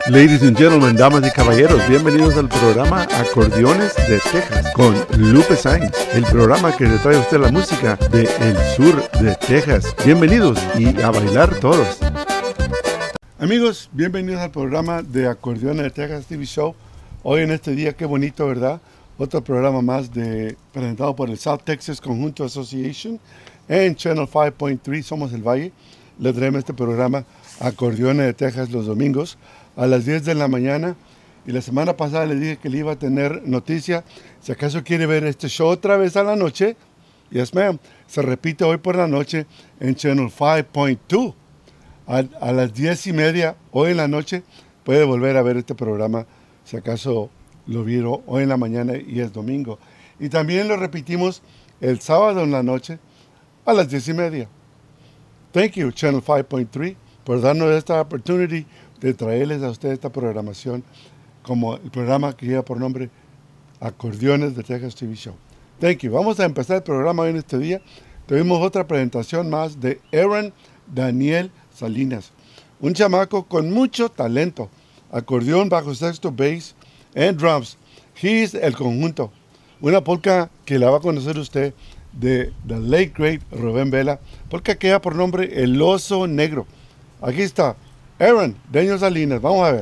Ladies and gentlemen, damas y caballeros, bienvenidos al programa Acordeones de Texas con Lupe Sainz, el programa que le trae a usted la música del sur de Texas. Bienvenidos y a bailar todos. Amigos, bienvenidos al programa de Acordeones de Texas TV Show. Hoy en este día, qué bonito, ¿verdad? Otro programa más presentado por el South Texas Conjunto Association en Channel 5.3, Somos el Valle. Le traemos este programa Acordeones de Texas los domingos a las 10 de la mañana, y la semana pasada le dije que le iba a tener noticia. Si acaso quiere ver este show otra vez a la noche, yes ma'am, se repite hoy por la noche en Channel 5.2 a las 10:30 hoy en la noche. Puede volver a ver este programa si acaso lo vieron hoy en la mañana y es domingo, y también lo repetimos el sábado en la noche a las 10:30. Thank you Channel 5.3 por darnos esta oportunidad de traerles a ustedes esta programación, como el programa que lleva por nombre Acordeones de Texas TV Show. Thank you. Vamos a empezar el programa hoy en este día. Tuvimos otra presentación más de Aaron Daniel Salinas, un chamaco con mucho talento, acordeón, bajo sexto, bass and drums. He is el conjunto, una polka que la va a conocer usted de the late great Rubén Vela, polka que lleva por nombre El Oso Negro. Aquí está Aaron Daniel Salinas, vamos a ver.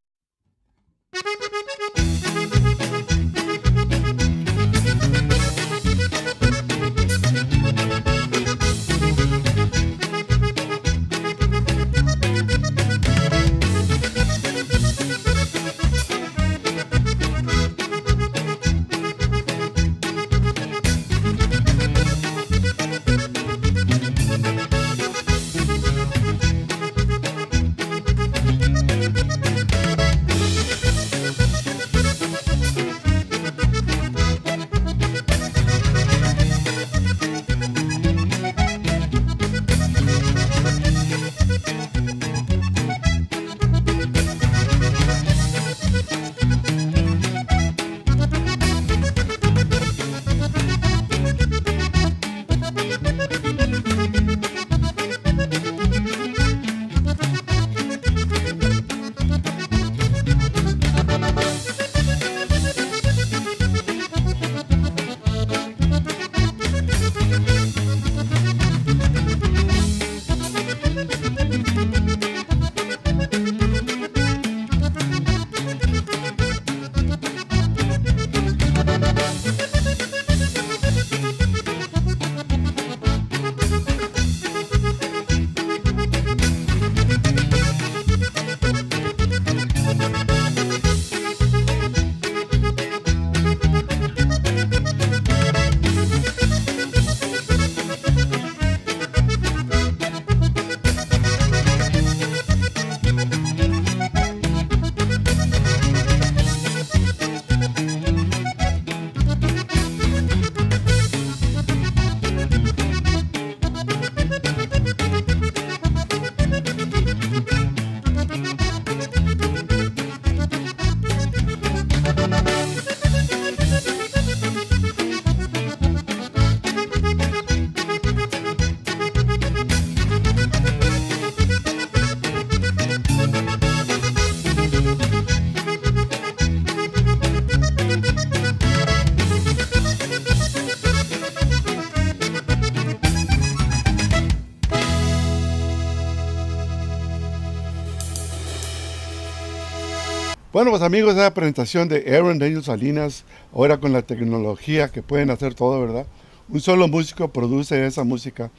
Bueno, pues amigos, esa presentación de Aaron Daniel Salinas, ahora con la tecnología que pueden hacer todo, ¿verdad? Un solo músico produce esa música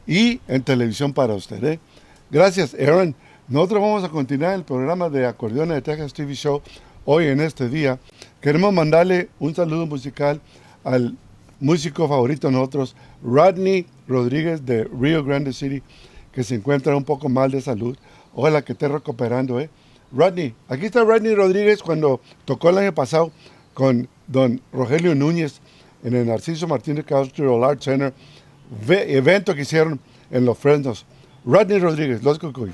y en televisión para usted, ¿eh? Gracias, Aaron. Nosotros vamos a continuar el programa de Acordeones de Texas TV Show hoy en este día. Queremos mandarle un saludo musical al músico favorito de nosotros, Rodney Rodríguez de Rio Grande City, que se encuentra un poco mal de salud. Ojalá que esté recuperando, ¿eh? Rodney, aquí está Rodney Rodríguez cuando tocó el año pasado con don Rogelio Núñez en el Narciso Martínez Cultural Arts Center, evento que hicieron en Los Fresnos. Rodney Rodríguez, Los Cucuys.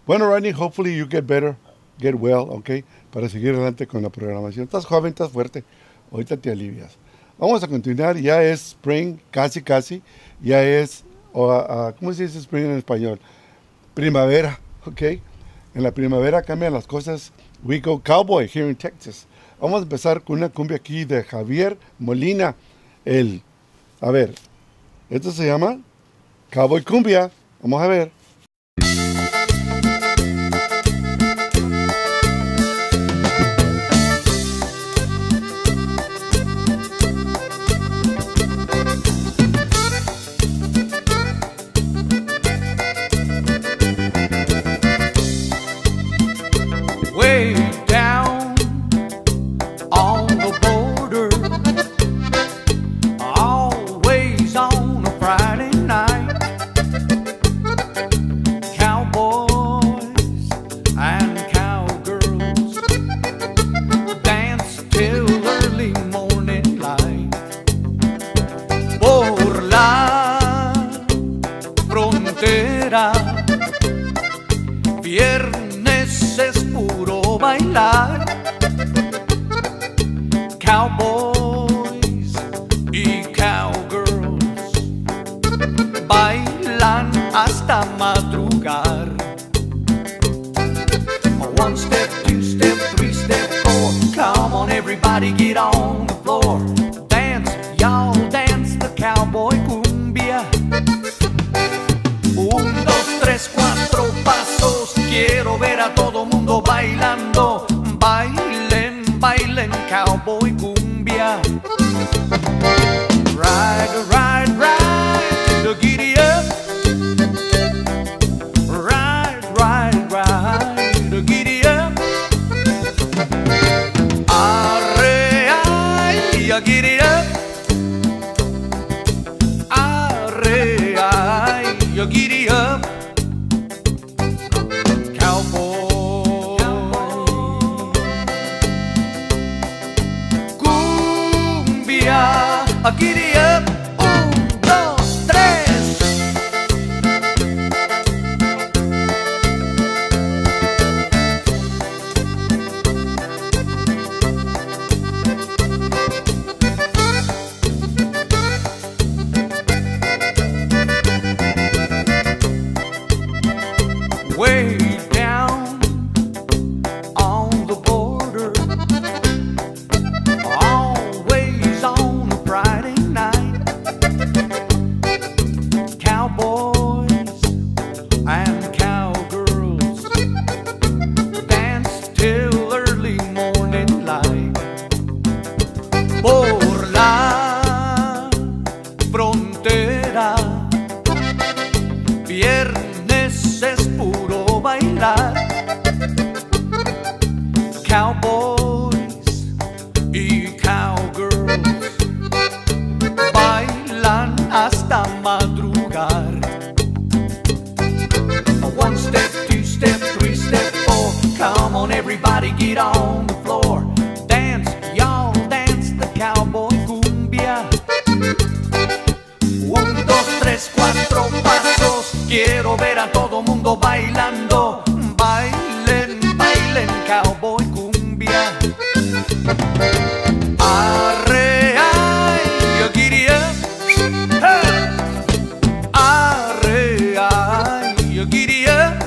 Bueno, Rodney, hopefully you get better, get well, ok, para seguir adelante con la programación. Estás joven, estás fuerte, ahorita te alivias. Vamos a continuar, ya es spring, casi, ya es, ¿cómo se dice spring en español? Primavera, ok. En la primavera cambian las cosas. We go cowboy here in Texas. Vamos a empezar con una cumbia aquí de Javier Molina. A ver, esto se llama Cowboy Cumbia. Vamos a ver. Viernes es puro bailar, cowboys y cowgirls bailan hasta madrugar. One step, two step, three step, four. Come on everybody, get on the floor. Dance, y'all dance the cowboy cumbia. 1, 2, 3, 4 pasos. Quiero ver a todo mundo bailando. Bailen, bailen cowboy cumbia. Ride, ride, ride, giddy up. Ride, ride, ride, giddy up. Arre, ay, giddy up. Arre, ay, giddy up. Cowboy, cumbia, giddy up. 1, 2, 3. Way down on the border, always on a Friday night, cowboys and cowgirls dance till early morning light. Por la frontera, viernes es puro bailar, cowboys y cowgirls bailan hasta madrugar. 1 step, 2 step, 3 step, 4. Come on everybody, get on the floor. Dance, y'all dance the cowboy cumbia. 1, 2, 3, 4 pasos. Quiero ver a todo mundo bailando. Bailen, bailen cowboy cumbia. Arre, ay, giddy up. Hey. Arre, ay, giddy up.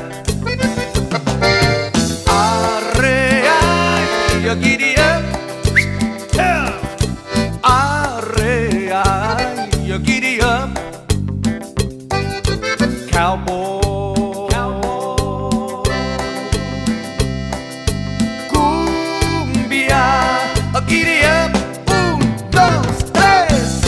Arre, ay, giddy up. Hey. Arre, ay, giddy up. Cowboy, cumbia, giddy up. 1, 2, 3.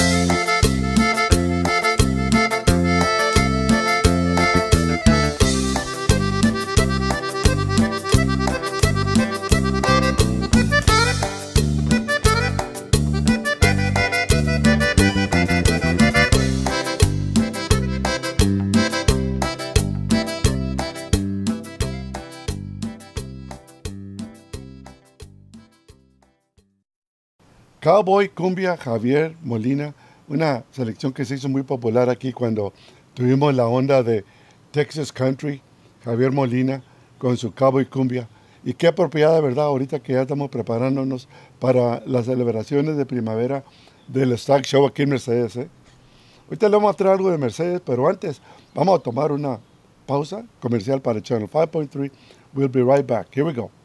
Cowboy Cumbia, Javier Molina, una selección que se hizo muy popular aquí cuando tuvimos la onda de Texas Country, Javier Molina, con su cowboy cumbia. Y qué apropiada, ¿verdad? Ahorita que ya estamos preparándonos para las celebraciones de primavera del Stock Show aquí en Mercedes, ¿eh? Ahorita le vamos a traer algo de Mercedes, pero antes vamos a tomar una pausa comercial para Channel 5.3. We'll be right back. Here we go.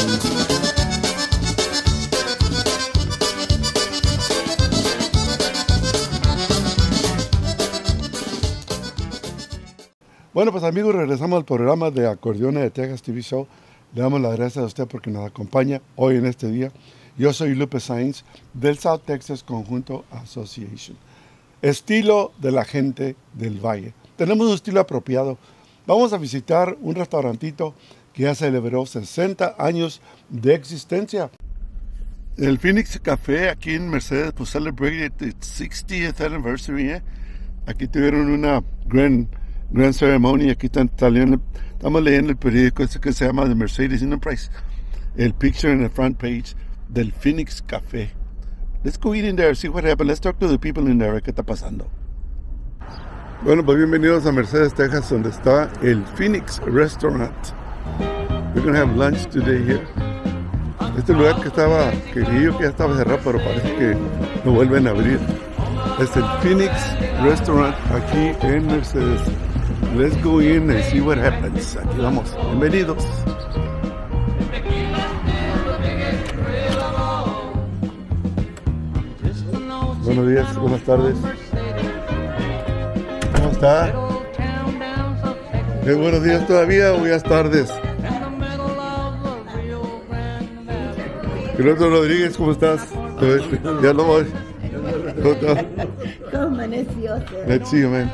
Bueno, pues amigos, regresamos al programa de Acordeones de Texas TV Show. Le damos las gracias a usted porque nos acompaña hoy en este día. Yo soy Lupe Sainz del South Texas Conjunto Association. Estilo de la gente del Valle. Tenemos un estilo apropiado. Vamos a visitar un restaurantito que ya celebró 60 años de existencia. El Phoenix Café aquí en Mercedes pues celebrated its 60th anniversary. Aquí tuvieron una gran ceremony. Aquí estamos leyendo el periódico este que se llama The Mercedes Enterprise. El picture in the front page del Phoenix Café. Let's go eat in there, see what happened. Let's talk to the people in there. ¿Qué está pasando? Bueno, pues bienvenidos a Mercedes, Texas, donde está el Phoenix Restaurant. We're going to have lunch today here. Este lugar que yo que ya estaba cerrado, pero parece que lo vuelven a abrir. Es el Phoenix Restaurant aquí en Mercedes. Let's go in and see what happens. Aquí vamos. Bienvenidos. Buenos días, buenas tardes. ¿Cómo está? ¿Es buenos días todavía o ya es tardes? Piloto Rodríguez, ¿cómo estás? Ya no voy. ¿Cómo amaneció? Let's see you, man.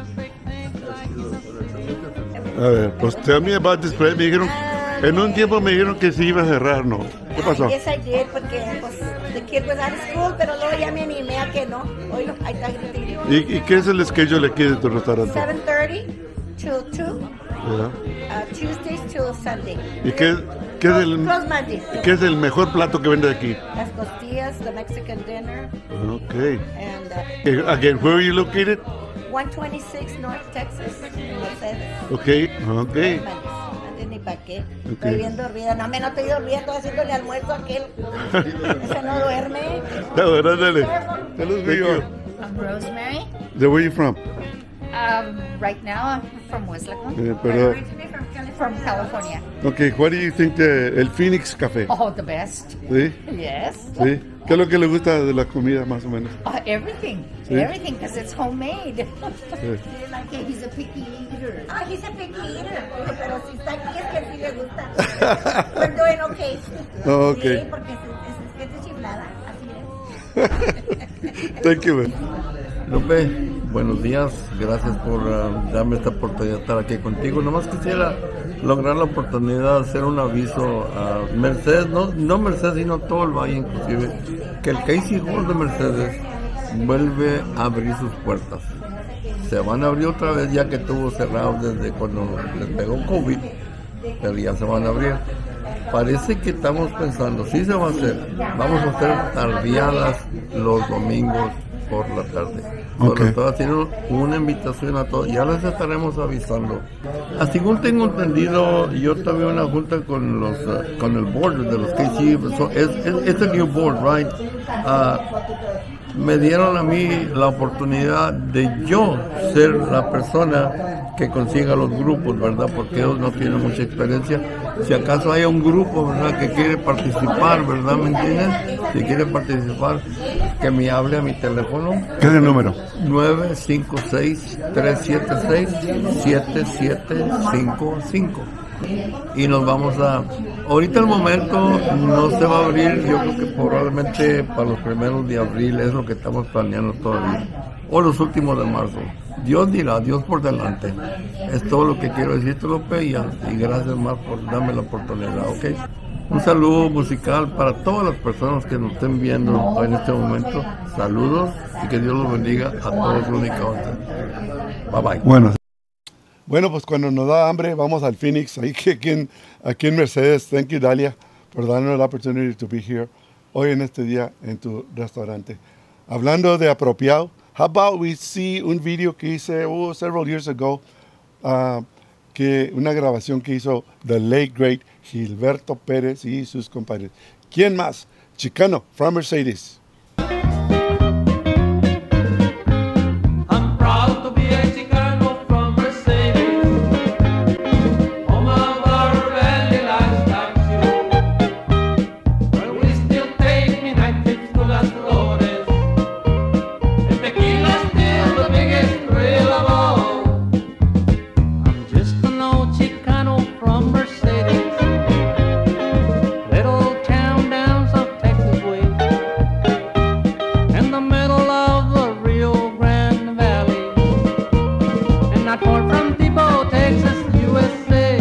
A ver, pues tell me about this place. Me dijeron, en un tiempo me dijeron que se iba a cerrar, ¿no? ¿Qué pasó? Yes, I did, porque pues, the kid was out of school, pero luego ya me animé a que no. Oílo, ahí está gritando. ¿Y qué es el schedule aquí de tu restaurante? 7:30 till 2, Yeah. Tuesdays till Sunday. ¿Y qué es el, Close Monday. qué es el mejor plato que vende aquí? Las costillas, the Mexican dinner, Okay. and Again, where are you located? 126 North Texas, en Mercedes. Okay. Antes ni pa' qué. Estoy bien dormida. No, no estoy dormida, estoy haciéndole almuerzo a aquel. Ese no duerme. No, dale. Tell us where you are. I'm Rosemary. Where are you from? Right now I'm from Weslaco. Pero, Originally from California. From California. okay, what do you think el Phoenix Café? Oh, the best. ¿Sí? Yes. ¿Sí? ¿Qué es lo que le gusta de la comida más o menos? Everything. Sí. Everything, because it's homemade. Sí. He's a picky eater. Ah, he's a picky eater. Pero si está aquí es que sí le gusta. We're doing okay. Oh, okay. Sí, porque es gente chiflada. Así es. Thank you, man. Lupe, buenos días, gracias por darme esta oportunidad de estar aquí contigo. Nomás quisiera lograr la oportunidad de hacer un aviso a Mercedes, no Mercedes, sino todo el valle inclusive, que el Casey Hall de Mercedes vuelve a abrir sus puertas. Se van a abrir otra vez ya que estuvo cerrado desde cuando les pegó COVID, pero ya se van a abrir. Parece que estamos pensando, sí se va a hacer, vamos a hacer tardeadas los domingos por la tarde. Okay. Estoy haciendo una invitación a todos, ya les estaremos avisando. Así como tengo entendido, yo tuve una junta con el board de los KC, es el new board, right? Me dieron a mí la oportunidad de yo ser la persona que consiga los grupos, ¿verdad? Porque ellos no tienen mucha experiencia. Si acaso hay un grupo, ¿verdad?, que quiere participar, ¿verdad? ¿Me entiendes? Si quiere participar, que me hable a mi teléfono. ¿Qué es el número? 956-376-7755. Y nos vamos ahorita el momento no se va a abrir, yo creo que probablemente para los primeros de abril es lo que estamos planeando todavía, o los últimos de marzo. Dios dirá, Dios por delante. Es todo lo que quiero decirte, López, y gracias más por darme la oportunidad, ¿ok? Un saludo musical para todas las personas que nos estén viendo en este momento. Saludos y que Dios los bendiga a todos únicamente. Bye bye. Bueno, pues cuando nos da hambre, vamos al Phoenix, aquí en Mercedes. Thank you, Dalia, por darnos la opportunity to be here hoy en este día en tu restaurante. Hablando de apropiado, how about we see un video que hice several years ago, que una grabación que hizo the late great Gilberto Pérez y sus compadres. ¿Quién más? Chicano, from Mercedes. I'm proud to be a Chicano from Mercedes, home of our valley livestock show, where we still take midnight trips to Las Flores, and tequila's still the biggest thrill of all. I'm just an old Chicano from Mercedes, little town down South Texas way, in the middle of the Rio Grande Valley, and not far from Depot, Texas, USA.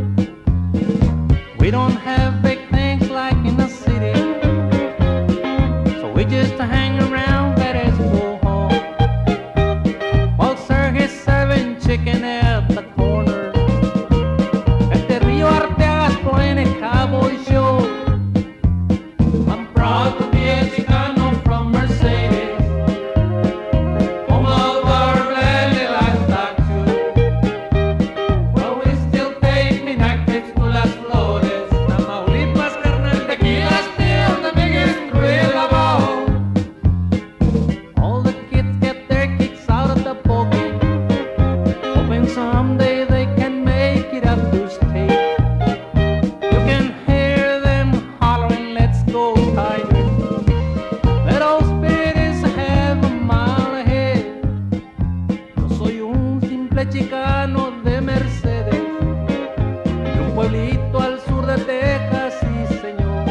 We don't have big things like in the city, so we just hang around at Expo Hall, while Sir is serving chicken at the corner, at the Rio Arteagas playing a cowboy show. I'm proud to be a Chicano from Mercedes, home of our valley livestock show, where we still take midnight trips to Las Flores, Tamaulipas, carnal, tequila still the biggest thrill of all. All the kids get their kicks out of the bogey, hoping someday they can make it up to state. You can hear them hollering, let's go Tigers. That old spirit is half a mile ahead. Yo soy un simple chicano de Mercedes, de un pueblito al sur de Texas, sí señor,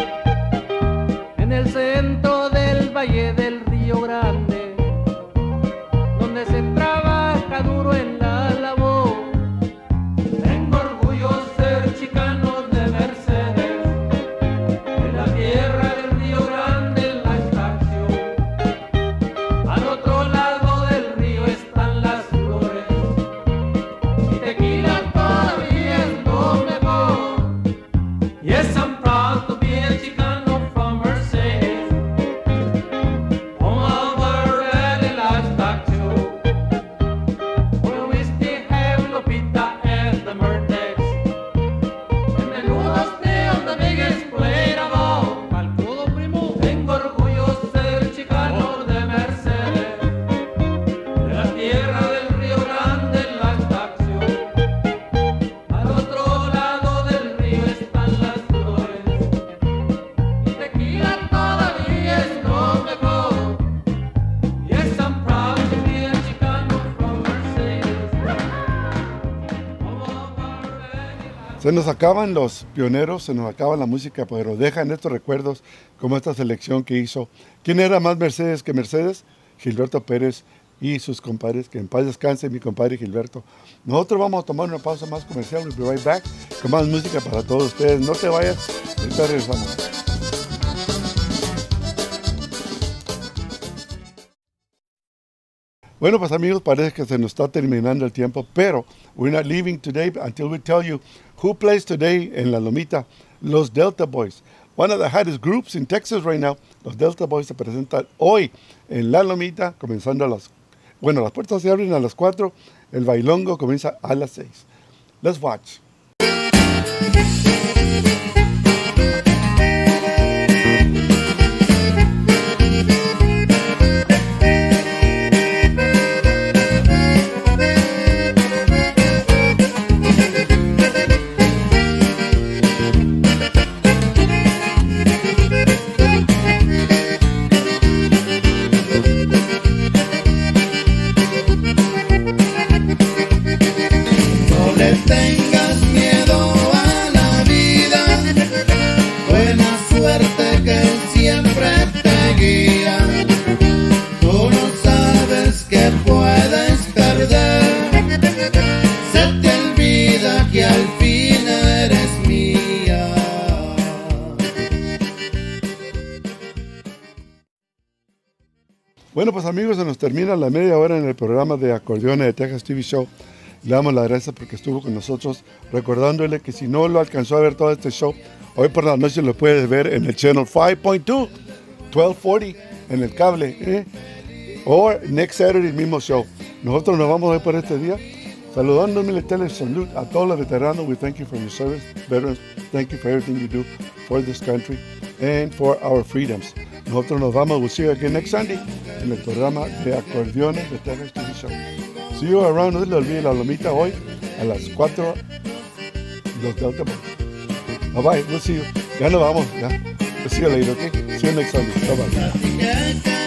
en el centro del Valle del Río Grande, donde se trabaja duro en la labor. Tengo orgullo ser chicano de Mercedes, de la tierra del Río Grande, la estación. Al otro lado del río están Las Flores, y tequila todavía es lo mejor. Yes, I'm proud to be a Chicano from Mercedes, home of our valley livestock show, where we still have Lupita and the Murtex, and menudo still the biggest plate of all. Pa'l crudo, primo. Tengo orgullo ser chicano de Mercedes, de la tierra del Río Grande, la estación. Al otro lado del río están Las Flores, y tequila todavía es lo mejor. Yes, I'm proud to be a Chicano from Mercedes, home of our valley. Se nos acaban los pioneros, se nos acaba la música, pero dejan estos recuerdos como esta selección que hizo. ¿Quién era más Mercedes que Mercedes? Gilberto Pérez y sus compadres, que en paz descanse mi compadre Gilberto. Nosotros vamos a tomar una pausa más comercial, we'll be right back, con más música para todos ustedes. No te vayas, ahorita regresamos. Bueno, pues amigos, parece que se nos está terminando el tiempo, pero we're not leaving today until we tell you who plays today en La Lomita. Los Delta Boys, one of the hottest groups in Texas right now. Los Delta Boys se presentan hoy en La Lomita, comenzando a las... Bueno, las puertas se abren a las 4, el bailongo comienza a las 6. Let's watch. No le tengas miedo a la vida, buena suerte que Él siempre te guía. Tú no sabes que puedes perder, se te olvida que al fin eres mía. Bueno, pues amigos, se nos termina la media hora en el programa de Acordeones de Texas TV Show. Le damos las gracias porque estuvo con nosotros, recordándole que si no lo alcanzó a ver todo este show, hoy por la noche lo puedes ver en el Channel 5.2, 1240, en el cable, o next Saturday el mismo show. Nosotros nos vamos a ver por este día. Saludando militares, salute a todos los veteranos. We thank you for your service. Veterans, thank you for everything you do for this country and for our freedoms. Nosotros nos vamos. We'll see you again next Sunday en el programa de Acordeones de Texas TV Show. See you around. No se le olvide la lomita hoy a las 4. Los Delta Boys. Bye bye. We'll see you. Ya nos vamos. Ya. We'll see you later, okay? See you next Sunday. Bye bye.